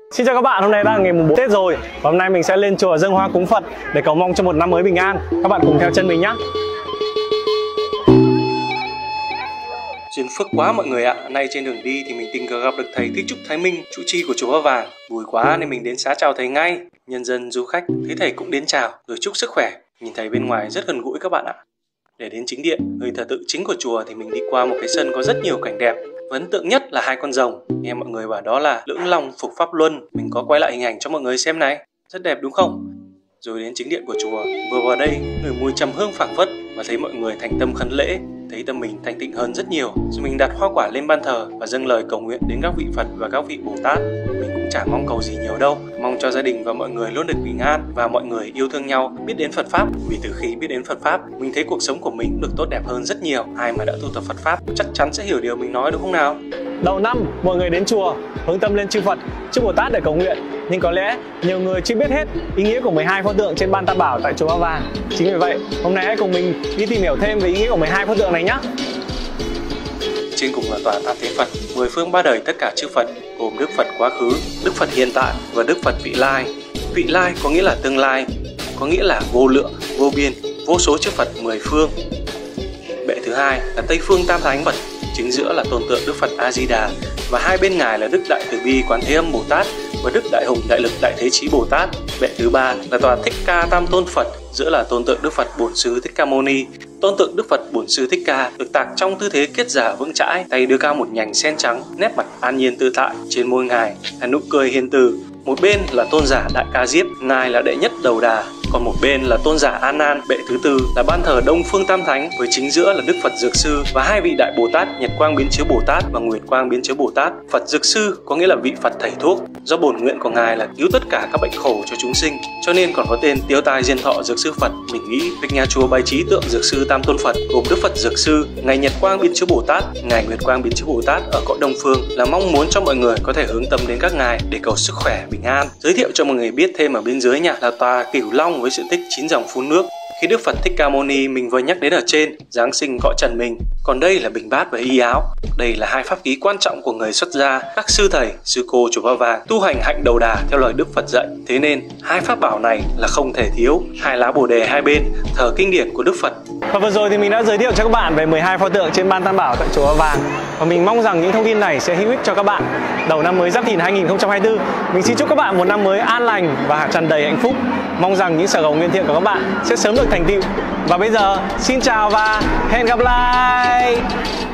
Xin chào các bạn, hôm nay đang ngày mùng 4 Tết rồi. Và hôm nay mình sẽ lên chùa dâng hoa cúng Phật để cầu mong cho một năm mới bình an. Các bạn cùng theo chân mình nhé. Duyên phước quá mọi người ạ. Nay trên đường đi thì mình tình cờ gặp được thầy Thích Trúc Thái Minh, trụ trì của chùa Ba Vàng. Vui quá nên mình đến xá chào thầy ngay. Nhân dân du khách thấy thầy cũng đến chào rồi chúc sức khỏe. Nhìn thầy bên ngoài rất gần gũi các bạn ạ. Để đến chính điện, nơi thờ tự chính của chùa thì mình đi qua một cái sân có rất nhiều cảnh đẹp. Và ấn tượng nhất là hai con rồng. Nghe mọi người bảo đó là Lưỡng Long Phục Pháp Luân. Mình có quay lại hình ảnh cho mọi người xem này. Rất đẹp đúng không? Rồi đến chính điện của chùa, vừa vào đây người mùi trầm hương phảng phất và thấy mọi người thành tâm khấn lễ, thấy tâm mình thanh tịnh hơn rất nhiều. Rồi mình đặt hoa quả lên ban thờ và dâng lời cầu nguyện đến các vị Phật và các vị Bồ Tát. Mình cũng chả mong cầu gì nhiều đâu, mong cho gia đình và mọi người luôn được bình an và mọi người yêu thương nhau, biết đến Phật pháp. Vì từ khi biết đến Phật pháp, mình thấy cuộc sống của mình được tốt đẹp hơn rất nhiều. Ai mà đã tu tập Phật pháp chắc chắn sẽ hiểu điều mình nói đúng không nào? Đầu năm, mọi người đến chùa hướng tâm lên chư Phật, chư Bồ Tát để cầu nguyện. Nhưng có lẽ nhiều người chưa biết hết ý nghĩa của 12 pho tượng trên ban Tam Bảo tại chùa Ba Vàng. Chính vì vậy, hôm nay hãy cùng mình đi tìm hiểu thêm về ý nghĩa của 12 pho tượng này nhé. Trên cùng là tòa Tam Thế Phật, 10 phương ba đời tất cả chư Phật, gồm Đức Phật quá khứ, Đức Phật hiện tại và Đức Phật vị lai. Vị lai có nghĩa là tương lai, có nghĩa là vô lượng, vô biên, vô số chư Phật 10 phương. Bệ thứ hai là Tây Phương Tam Thánh Phật, chính giữa là tôn tượng Đức Phật A Di Đà và hai bên ngài là Đức Đại Từ Bi Quán Thế Âm Bồ Tát và Đức Đại Hùng Đại Lực Đại Thế Chí Bồ Tát. Bệ thứ ba là tòa Thích Ca Tam Tôn Phật, giữa là tôn tượng Đức Phật Bổn Sư Thích Ca Mâu Ni. Tôn tượng Đức Phật Bổn Sư Thích Ca được tạc trong tư thế kiết giả vững chãi, tay đưa cao một nhành sen trắng, nét mặt an nhiên tự tại, trên môi ngài là nụ cười hiền từ. Một bên là tôn giả Đại Ca Diếp, ngài là đệ nhất đầu đà, còn một bên là tôn giả A Nan. Bệ thứ tư là ban thờ Đông Phương Tam Thánh, với chính giữa là Đức Phật Dược Sư và hai vị đại Bồ Tát Nhật Quang Biến Chiếu Bồ Tát và Nguyệt Quang Biến Chiếu Bồ Tát. Phật Dược Sư có nghĩa là vị Phật thầy thuốc, do bổn nguyện của ngài là cứu tất cả các bệnh khổ cho chúng sinh, cho nên còn có tên Tiêu Tai Diên Thọ Dược Sư Phật. Mình nghĩ việc nhà chùa bày trí tượng Dược Sư Tam Tôn Phật gồm Đức Phật Dược Sư, ngài Nhật Quang Biến Chiếu Bồ Tát, ngài Nguyệt Quang Biến Chiếu Bồ Tát ở cõi Đông Phương là mong muốn cho mọi người có thể hướng tâm đến các ngài để cầu sức khỏe bình an. Giới thiệu cho mọi người biết thêm ở bên dưới nha, là tòa Cửu Long với sự tích 9 dòng phun nước. Khi Đức Phật Thích Ca Mâu Ni mình vừa nhắc đến ở trên, Giáng sinh cõi trần mình. Còn đây là bình bát và y áo. Đây là hai pháp khí quan trọng của người xuất gia, các sư thầy, sư cô chùa Ba Vàng tu hành hạnh đầu đà theo lời Đức Phật dạy. Thế nên hai pháp bảo này là không thể thiếu. Hai lá bồ đề hai bên thờ kinh điển của Đức Phật. Và vừa rồi thì mình đã giới thiệu cho các bạn về 12 pho tượng trên ban Tam Bảo tại chùa Ba Vàng. Và mình mong rằng những thông tin này sẽ hữu ích cho các bạn đầu năm mới Giáp Thìn 2024. Mình xin chúc các bạn một năm mới an lành và tràn đầy hạnh phúc. Mong rằng những sở cầu nguyện thiện của các bạn sẽ sớm được thành tựu. Và bây giờ xin chào và hẹn gặp lại.